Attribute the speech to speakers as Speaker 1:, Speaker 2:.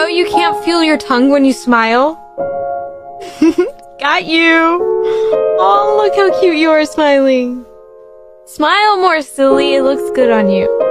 Speaker 1: know you can't feel your tongue when you smile? Got you! Oh, look how cute you are smiling. Smile more, silly. It looks good on you.